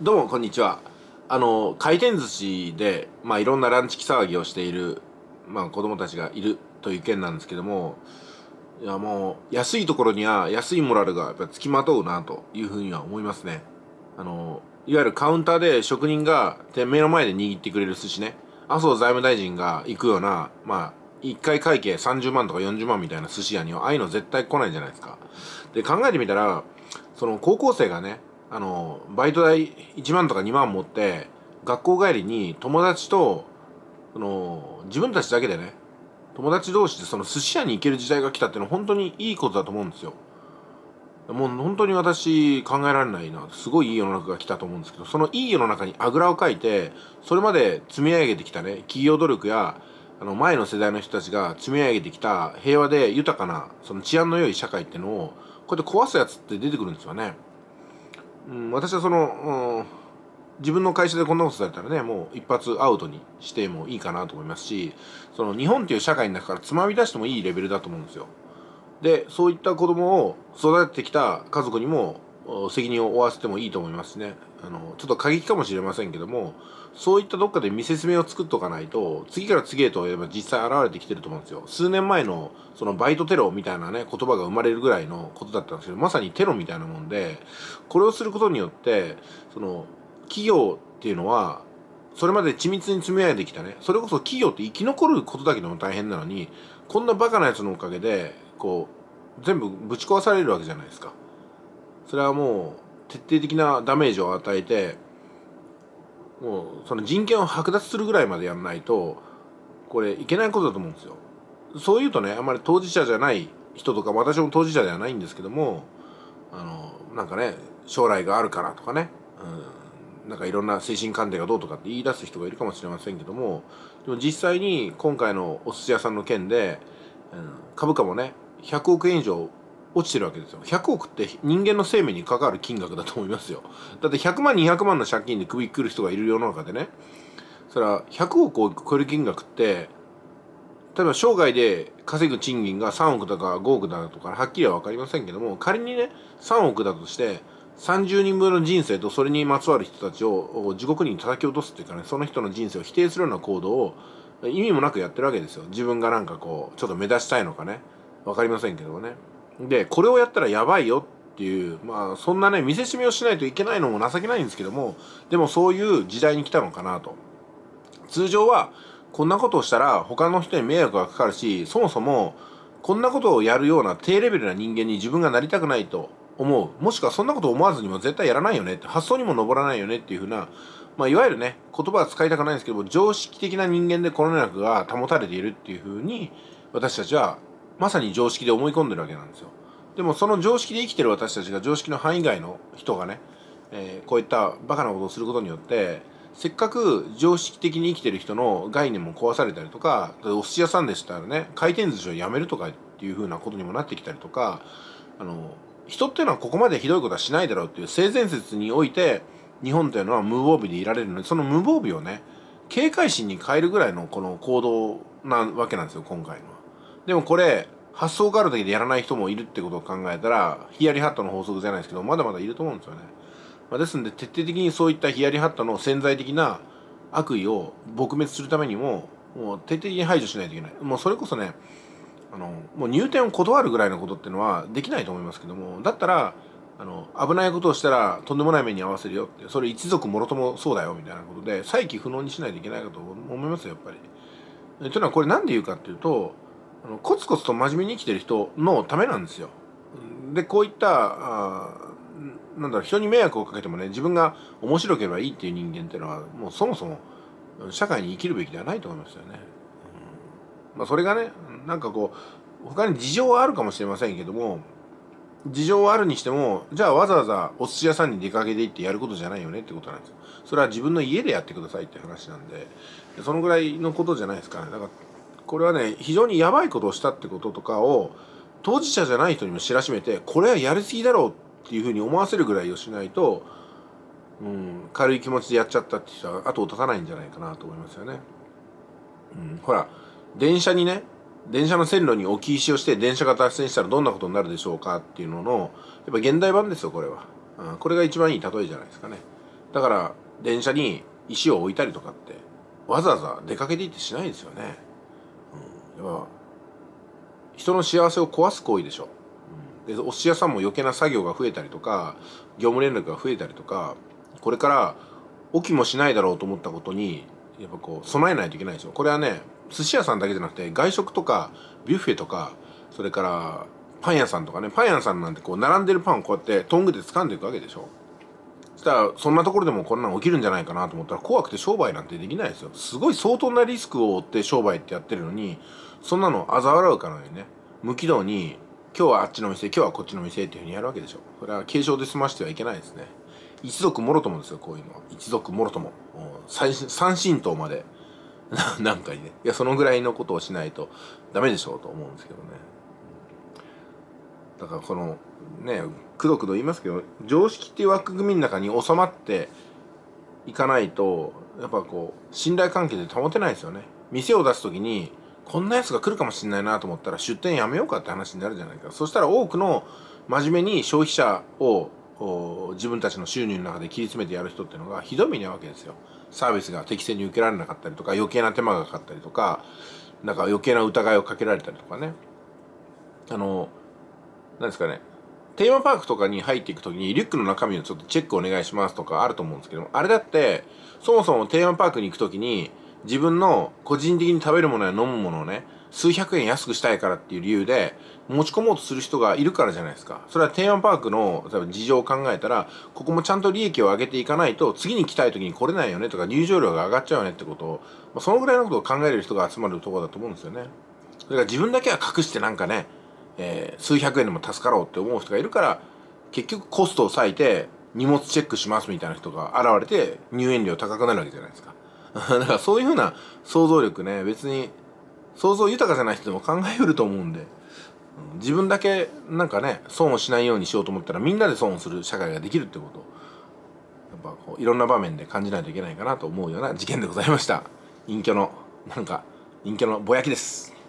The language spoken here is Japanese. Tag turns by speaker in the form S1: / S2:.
S1: どうもこんにちは。回転寿司で、いろんなランチ騒ぎをしている、子供たちがいるという件なんですけども、いやもう、安いところには安いモラルがやっぱ付きまとうなというふうには思いますね。いわゆるカウンターで職人が目の前で握ってくれる寿司ね。麻生財務大臣が行くような、一回会計30万とか40万みたいな寿司屋には、ああいうの絶対来ないじゃないですか。で、考えてみたら、その高校生がね、バイト代1万とか2万持って、学校帰りに友達と、自分たちだけでね、友達同士でその寿司屋に行ける時代が来たっていうのは本当にいいことだと思うんですよ。もう本当に私考えられないな。すごいいい世の中が来たと思うんですけど、そのいい世の中にあぐらをかいて、それまで積み上げてきたね、企業努力や、前の世代の人たちが積み上げてきた平和で豊かな、その治安の良い社会っていうのを、こうやって壊すやつって出てくるんですよね。私は自分の会社でこんなことされたらね、もう一発アウトにしてもいいかなと思いますし、その日本っていう社会の中からつまみ出してもいいレベルだと思うんですよ。で、そういった子供を育ててきた家族にも責任を負わせてもいいと思いますね。ちょっと過激かもしれませんけども、そういったどっかで見せしめを作っとかないと、次から次へと実際現れてきてると思うんですよ。数年前のそのバイトテロみたいなね、言葉が生まれるぐらいのことだったんですけど、まさにテロみたいなもんで、これをすることによって、その、企業っていうのは、それまで緻密に積み上げてきたね、それこそ企業って生き残ることだけでも大変なのに、こんなバカなやつのおかげで、全部ぶち壊されるわけじゃないですか。それはもう、徹底的なダメージを与えて、もう、その人権を剥奪するぐらいまでやらないと、これいけないことだと思うんですよ。そう言うとね、あんまり当事者じゃない人とか、私も当事者ではないんですけども、なんかね、将来があるからとかね、なんかいろんな精神鑑定がどうとかって言い出す人がいるかもしれませんけども、でも実際に今回のお寿司屋さんの件で、株価もね、100億円以上落ちてるわけですよ。100億って人間の生命に関わる金額だと思いますよ。だって100万200万の借金で首くくる人がいる世の中でね、それは100億を超える金額って、例えば生涯で稼ぐ賃金が3億だか5億だとかはっきりは分かりませんけども、仮にね3億だとして30人分の人生とそれにまつわる人たちを地獄に叩き落とすっていうかね、その人の人生を否定するような行動を意味もなくやってるわけですよ。自分がなんかこうちょっと目立ちたいのかね、分かりませんけどもね。でこれをやったらやばいよっていう、そんなね見せしめをしないといけないのも情けないんですけども、でもそういう時代に来たのかなと。通常はこんなことをしたら他の人に迷惑がかかるし、そもそもこんなことをやるような低レベルな人間に自分がなりたくないと思う。もしくはそんなことを思わずにも絶対やらないよねって、発想にも上らないよねっていうふうな、いわゆるね、言葉は使いたくないんですけども、常識的な人間でこの世の中が保たれているっていうふうに、私たちはまさに常識で思い込んでるわけなんですよ。でもその常識で生きてる私たちが常識の範囲外の人がね、こういったバカなことをすることによって、せっかく常識的に生きてる人の概念も壊されたりとか、お寿司屋さんでしたらね、回転寿司をやめるとかっていう風なことにもなってきたりとか、人っていうのはここまでひどいことはしないだろうっていう性善説において、日本というのは無防備でいられるので、その無防備をね、警戒心に変えるぐらいのこの行動なわけなんですよ、今回のは。でもこれ、発想があるだけでやらない人もいるってことを考えたら、ヒヤリハットの法則じゃないですけど、まだまだいると思うんですよね。ですので徹底的にそういったヒヤリハットの潜在的な悪意を撲滅するためにも、もう徹底的に排除しないといけない。もうそれこそね、もう入店を断るぐらいのことっていうのはできないと思いますけども、だったら、危ないことをしたらとんでもない目に遭わせるよって、それ一族もろともそうだよみたいなことで、再起不能にしないといけないかと思いますよ、やっぱり。というのはこれなんで言うかっていうと、コツコツと真面目に生きてる人のためなんですよ。で、こういった人に迷惑をかけてもね、自分が面白ければいいっていう人間っていうのは、もうそもそも社会に生きるべきではないと思いますよね。それがね、なんかこう他に事情はあるかもしれませんけども、事情はあるにしても、じゃあわざわざお寿司屋さんに出かけて行ってやることじゃないよねってことなんですよ。それは自分の家でやってくださいって話なんで、そのぐらいのことじゃないですかね。だからこれはね、非常にやばいことをしたってこととかを当事者じゃない人にも知らしめて、これはやりすぎだろうっていうふうに思わせるぐらいをしないと、軽い気持ちでやっちゃったって人は後を絶たないんじゃないかなと思いますよね。ほら、電車の線路に置き石をして電車が脱線したらどんなことになるでしょうかっていうのの、やっぱ現代版ですよ、これは。これが一番いい例えじゃないですかね。 だから電車に石を置いたりとかってわざわざ出かけていってしないですよね。やっぱ人の幸せを壊す行為でしょ。でお寿司屋さんも余計な作業が増えたりとか業務連絡が増えたりとか、これから起きもしないだろうと思ったことにやっぱこう備えないといけないですよ。これはね、寿司屋さんだけじゃなくて外食とかビュッフェとか、それからパン屋さんとかね、パン屋さんなんてこう並んでるパンをこうやってトングで掴んでいくわけでしょ。そしたらそんなところでもこんなの起きるんじゃないかなと思ったら怖くて商売なんてできないですよ。すごい相当なリスクを負って商売ってやってるのに、そんなの嘲笑うかのようにね、無軌道に今日はあっちの店、今日はこっちの店っていうふうにやるわけでしょ。これは軽症で済ましてはいけないですね。一族もろともですよ、こういうのは。一族もろとも。三神道までなんかにね、いやそのぐらいのことをしないとダメでしょうと思うんですけどね。だからこのね、くどくど言いますけど、常識っていう枠組みの中に収まっていかないと、やっぱこう信頼関係で保てないですよね。店を出す時にこんなやつが来るかもしれないなと思ったら出店やめようかって話になるじゃないか。そしたら多くの真面目に消費者を自分たちの収入の中で切り詰めてやる人っていうのがひどい目に遭うわけですよ。サービスが適正に受けられなかったりとか、余計な手間がかかったりとか、なんか余計な疑いをかけられたりとかね。なんですかね、テーマパークとかに入っていくときにリュックの中身をちょっとチェックお願いしますとかあると思うんですけども、あれだってそもそもテーマパークに行くときに自分の個人的に食べるものや飲むものをね、数百円安くしたいからっていう理由で持ち込もうとする人がいるからじゃないですか。それはテーマパークの例えば事情を考えたら、ここもちゃんと利益を上げていかないと次に来たいときに来れないよねとか、入場料が上がっちゃうよねってことを、そのぐらいのことを考える人が集まるところだと思うんですよね。それから自分だけは隠してなんかね、数百円でも助かろうって思う人がいるから、結局コストを割いて荷物チェックしますみたいな人が現れて入園料高くなるわけじゃないですか。だからそういうふうな想像力ね、別に想像豊かじゃない人でも考えうると思うんで、自分だけなんかね損をしないようにしようと思ったらみんなで損をする社会ができるってことをやっぱこういろんな場面で感じないといけないかなと思うような事件でございました。隠居のぼやきです。